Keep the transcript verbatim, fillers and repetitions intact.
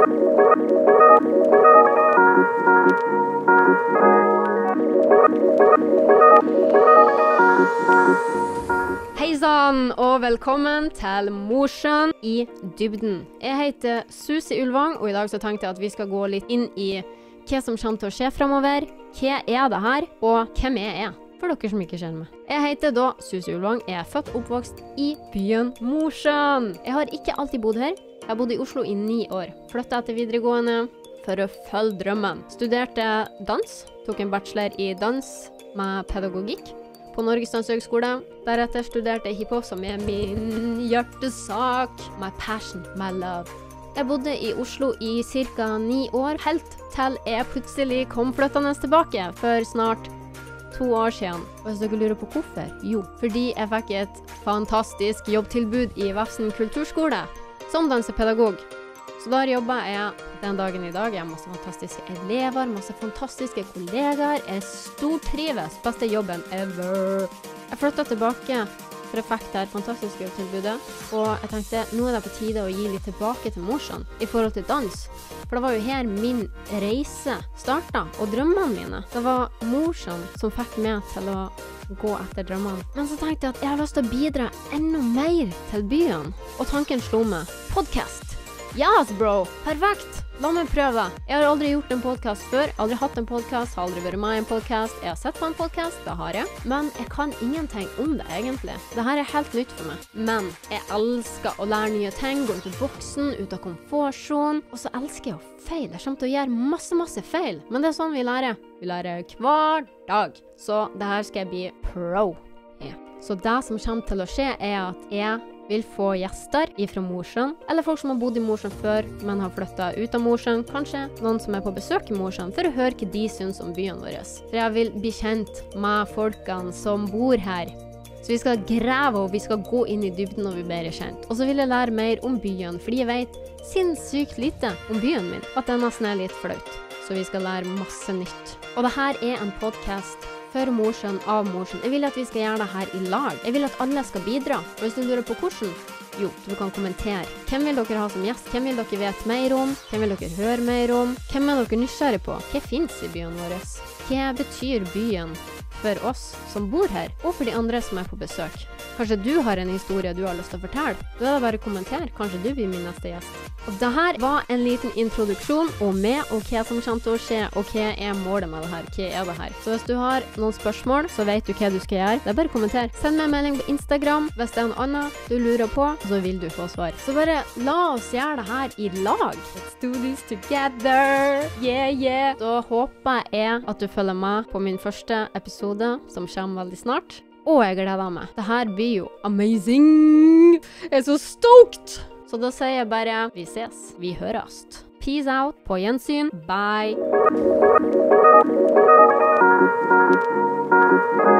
Hei sann, og velkommen til Mosjøen i dybden. Jeg heter Susi Ulvang, og i dag så tenkte jeg at vi skal gå litt inn i hva som kommer til å skje fremover, hva er det her, og hvem jeg er, for dere som ikke kjenner meg. Jeg heter da Susi Ulvang, jeg er født og oppvokst i byen Mosjøen. Jeg har ikke alltid bodd her, jeg har bodd i Oslo i ni år, flyttet etter videregående for å følge drømmen. Studerte dans, tok en bachelor i dans med pedagogikk på Norges Danshøgskole. Deretter studerte jeg hiphop som er min hjertesak. My passion, my love. Jeg bodde i Oslo i cirka ni år, helt til jeg plutselig kom flyttende tilbake for snart to år siden. Og hvis dere lurer på hvorfor? Jo, fordi jeg fikk et fantastisk jobbtilbud i Vefsn kulturskole som dansepedagog. Så der jobbet jeg den dagen i dag. Jeg har masse fantastiske elever, masse fantastiske kollegaer. Jeg stortrives, beste jobben ever. Jeg flyttet tilbake for jeg fikk det fantastiske tilbudet. Og jeg tenkte, nå er det på tide å gi litt tilbake til Mosjøen i forhold til dans. For det var jo her min reise startet, og drømmene mine. Det var Mosjøen som fikk meg til å gå etter drømmene. Men så tenkte jeg at jeg har lyst til å bidra enda mer til byen. Og tanken slo meg. Podcast. Yes, bro! Perfekt! La meg prøve. Jeg har aldri gjort en podcast før, aldri hatt en podcast, har aldri vært med i en podcast. Jeg har sett på en podcast, det har jeg. Men jeg kan ingenting om det egentlig. Dette er helt nytt for meg. Men jeg elsker å lære nye ting, gå ut av boksen, ut av komfortzonen. Og så elsker jeg å feile. Jeg kommer til å gjøre masse, masse feil. Men det er sånn vi lærer. Vi lærer hver dag. Så det her skal jeg bli pro i. Så det som kommer til å skje er at jeg vil få gjester fra Mosjøen, eller folk som har bodd i Mosjøen før, men har flyttet ut av Mosjøen, kanskje noen som er på besøk i Mosjøen, for å høre hva de synes om byen vår. For jeg vil bli kjent med folkene som bor her. Så vi skal grave, og vi skal gå inn i dybden når vi blir kjent. Og så vil jeg lære mer om byen, fordi jeg vet sinnssykt lite om byen min, at den nesten er litt flaut. Så vi skal lære masse nytt. Og det her er en podcast for Mosjøen av Mosjøen. Jeg vil at vi skal gjøre det her i lag. Jeg vil at alle skal bidra. Og hvis du lurer på hvordan, jo, du kan kommentere. Hvem vil dere ha som gjest? Hvem vil dere vite mer om? Hvem vil dere høre mer om? Hvem er dere nysgjerrig på? Hva finnes i byen vår? Hva betyr byen for oss som bor her, og for de andre som er på besøk? Kanskje du har en historie du har lyst til å fortelle? Da er det bare å kommentere. Kanskje du blir min neste gjest. Og det her var en liten introduksjon om meg og hva som kommer til å skje, og hva er målet med det her. Hva er det her? Så hvis du har noen spørsmål, så vet du hva du skal gjøre. Det er bare å kommentere. Send meg en melding på Instagram hvis det er noe annet du lurer på, så vil du få svar. Så bare la oss gjøre det her i lag. Let's do this together. Yeah, yeah. Da håper jeg at du følger med på min første episode, som kommer veldig snart. Og jeg gleder meg. Det her blir jo amazing! Jeg er så stoked! Så da sier jeg bare, vi ses, vi høres. Peace out, på gjensyn, bye!